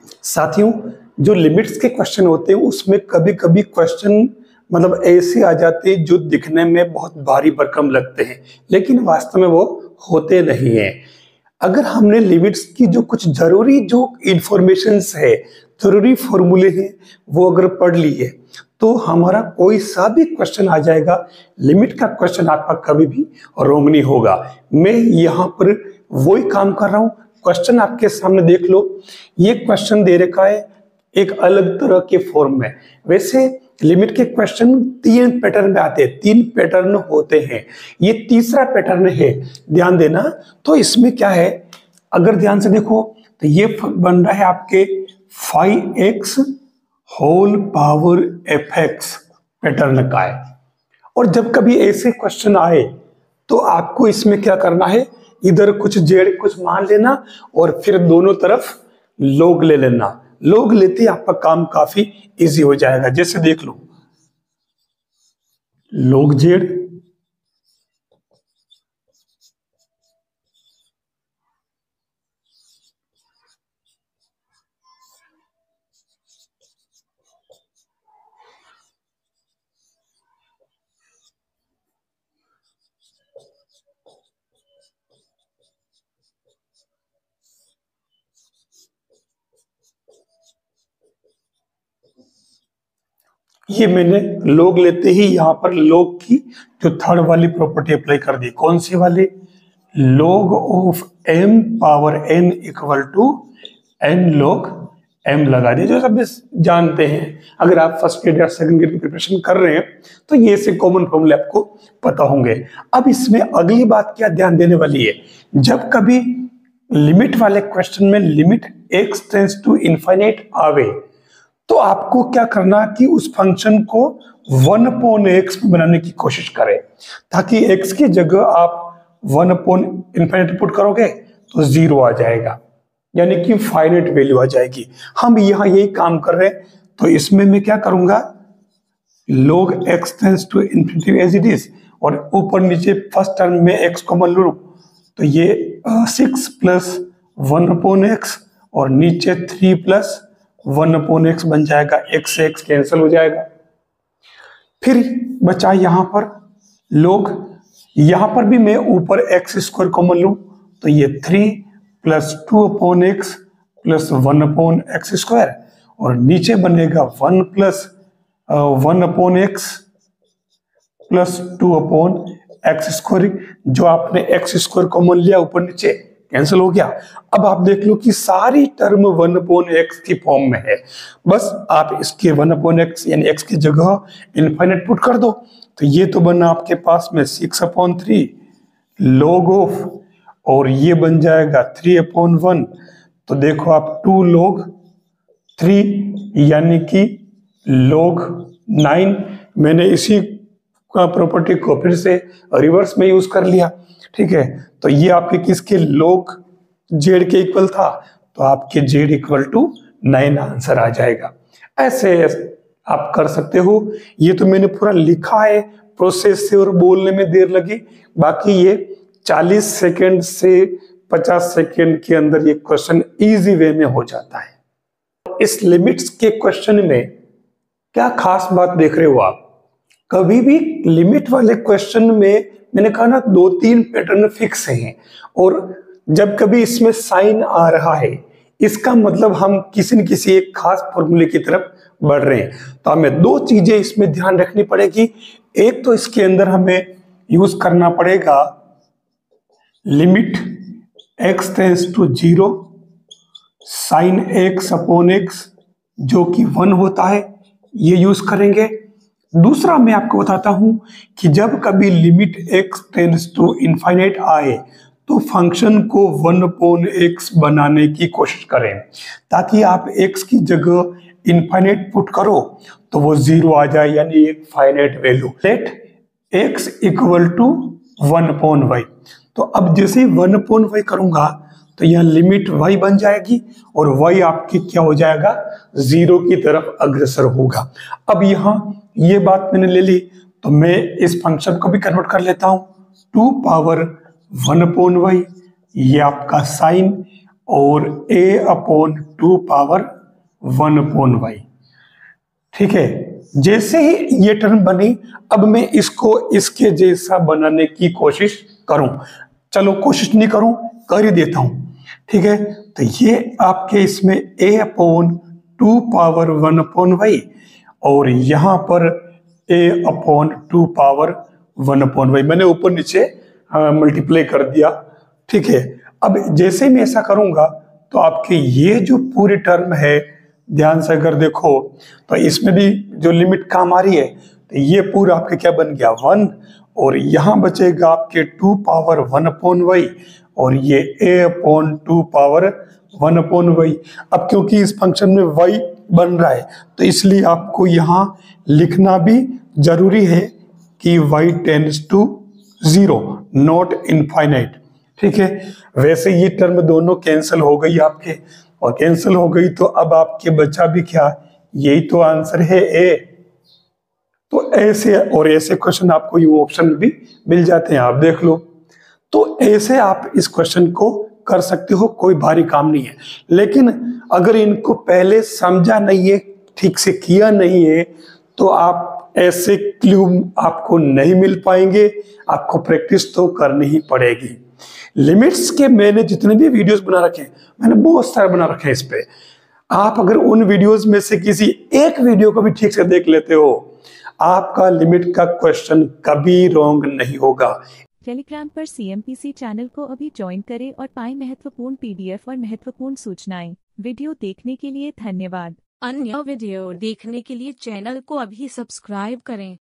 साथियों, जो लिमिट्स के क्वेश्चन होते हैं उसमें कभी कभी क्वेश्चन मतलब ऐसे आ जाते हैं जो दिखने में बहुत भारी भरकम लगते हैं, लेकिन वास्तव में वो होते नहीं हैं। अगर हमने लिमिट्स की जो कुछ जरूरी जो इंफॉर्मेशंस है, जरूरी फॉर्मूले हैं, वो अगर पढ़ लिए तो हमारा कोई सा भी क्वेश्चन आ जाएगा। लिमिट का क्वेश्चन आपका कभी भी रॉन्ग नहीं होगा। मैं यहाँ पर वही काम कर रहा हूँ। क्वेश्चन आपके सामने देख लो। ये क्वेश्चन दे रखा है एक अलग तरह के फॉर्म में। वैसे लिमिट के क्वेश्चन 3 पैटर्न में आते हैं, 3 पैटर्न होते हैं। ये तीसरा पैटर्न है, ध्यान देना। तो इसमें क्या है, अगर ध्यान से देखो तो ये बन रहा है आपके 5x whole power fx pattern का है। और जब कभी ऐसे क्वेश्चन आए तो आपको इसमें क्या करना है, इधर कुछ जेड कुछ मान लेना और फिर दोनों तरफ लॉग ले लेना। लॉग लेते ही आपका काम काफी इजी हो जाएगा। जैसे देख लो, लॉग जेड ये मैंने लॉग लेते ही यहां पर लॉग की जो थर्ड वाली प्रॉपर्टी अप्लाई कर दी। कौन सी वाली? Log of m power n equal to n log m लगा दिया, जो सब जानते हैं। अगर आप फर्स्ट ग्रेड या सेकंड ग्रेड की प्रिपरेशन कर रहे हैं तो ये से कॉमन फॉर्मूले आपको पता होंगे। अब इसमें अगली बात क्या ध्यान देने वाली है, जब कभी लिमिट वाले क्वेश्चन में limit x tends to infinite आवे तो आपको क्या करना कि उस फंक्शन को 1/x बनाने की कोशिश करें, ताकि x की जगह आप 1/इनफाइनाइट पुट करोगे तो 0 आ जाएगा, यानी कि फाइनाइट वैल्यू आ जाएगी। हम यहां यही काम कर रहे हैं। तो इसमें मैं क्या करूंगा, log x tends to infinity as it is, और ऊपर नीचे फर्स्ट टर्म में x कॉमन लो तो ये 6 प्लस 1/x और नीचे 3 प्लस 1/x बन जाएगा। x से x कैंसिल हो जाएगा। फिर बचा यहां पर log, यहां पर भी मैं ऊपर x स्क्वायर कॉमन लूं तो ये 3 plus 2/x plus 1/x square, और नीचे बनेगा 1 plus 1/x plus 2/x square. जो आपने x स्क्वायर कॉमन लिया ऊपर नीचे कैंसिल हो गया। अब आप देख लो कि सारी टर्म 1/x की फॉर्म में है। बस आप इसके 1/x यानी x की जगह इनफाइनाइट पुट कर दो तो ये तो बना आपके पास में 6/3 log ऑफ, और ये बन जाएगा 3/1। तो देखो आप 2 log 3 यानी कि log 9। मैंने इसी का प्रॉपर्टी को फिर से रिवर्स में यूज कर लिया, ठीक है। तो ये आपके किसके log जेड के इक्वल था, तो आपके जेड इक्वल टू 9 आंसर आ जाएगा। ऐसे आप कर सकते हो। ये तो मैंने पूरा लिखा है, प्रोसेस से और बोलने में देर लगी। बाकी ये 40 सेकंड से 50 सेकंड के अंदर ये क्वेश्चन इजी वे में हो जाता है। इस लिमिट्स के क्वेश्चन में क्या खास बात देख रहे हो आप, कभी भी लिमिट वाले क्वेश्चन में मैंने कहा ना 2-3 पैटर्न फिक्स हैं, और जब कभी इसमें साइन आ रहा है इसका मतलब हम किसी न किसी एक खास फॉर्मूले की तरफ बढ़ रहे हैं। तो हमें 2 चीजें इसमें ध्यान रखनी पड़ेगी। एक तो इसके अंदर हमें यूज करना पड़ेगा limit x tends to 0 sine x/x जो कि 1 होता है, ये यूज करेंगे। दूसरा मैं आपको बताता हूं कि जब कभी limit x tends to infinite आए तो फंक्शन को 1/x बनाने की कोशिश करें, ताकि आप x की जगह इनफाइनाइट पुट करो तो वो 0 आ जाए, यानी एक finite value. Let x equal to 1/y। तो अब जैसे 1/y करूंगा तो यह लिमिट y बन जाएगी और y आपकी क्या हो जाएगा, 0 की तरफ अग्रसर होगा। अब यहाँ ये बात मैंने ले ली तो मैं इस फंक्शन को भी कन्वर्ट कर लेता हूं 2 पावर 1/y, ये आपका साइन, और a/2 पावर 1/y। ठीक है, जैसे ही ये टर्म बनी, अब मैं इसको इसके जैसा बनाने की कोशिश करूं। चलो कोशिश नहीं करूं, कर ही देता हूं। ठीक है, तो ये आपके इसमें a/2 और यहां पर a/2 मैंने ऊपर नीचे मल्टीप्लाई कर दिया। ठीक है, अब जैसे मैं ऐसा करूंगा तो आपके ये जो पूरी टर्म है, ध्यान से अगर देखो तो इसमें भी जो लिमिट काम आ रही है, तो ये पूरा आपके क्या बन गया 1, और यहां बचेगा आपके 2/1/y और ये a/2/1/y। अब क्योंकि इस फंक्शन में y बन रहा है तो इसलिए आपको यहां लिखना भी जरूरी है कि y tends to 0, not infinite. ठीक है, वैसे ये टर्म दोनों कैंसिल हो गई आपके, और कैंसिल हो गई तो अब आपके बचा भी क्या, यही तो आंसर है ए। तो ऐसे और ऐसे क्वेश्चन आपको ये ऑप्शन भी मिल जाते हैं, आप देख लो। तो ऐसे आप इस क्वेश्चन को कर सकते हो, कोई भारी काम नहीं है। लेकिन अगर इनको पहले समझा नहीं है, ठीक से किया नहीं है, तो आप ऐसे क्लू आपको नहीं मिल पाएंगे, आपको प्रैक्टिस तो करनी ही पड़ेगी। लिमिट्स के मैंने जितने भी वीडियोस बना रखे हैं, मैंने बहुत सारे बना रखे हैं इस पे। आप अगर उन वीडियोस में से किसी एक वीडियो को भी ठीक से देख लेते हो, आपका लिमिट का क्वेश्चन कभी रॉन्ग नहीं होगा। टेलीग्राम पर CMPC चैनल को अभी ज्वाइन करें और पाएं महत्वपूर्ण PDF और महत्वपूर्ण सूचनाएं। वीडियो देखने के लिए धन्यवाद। अन्य वीडियो देखने के लिए चैनल को अभी सब्सक्राइब करें।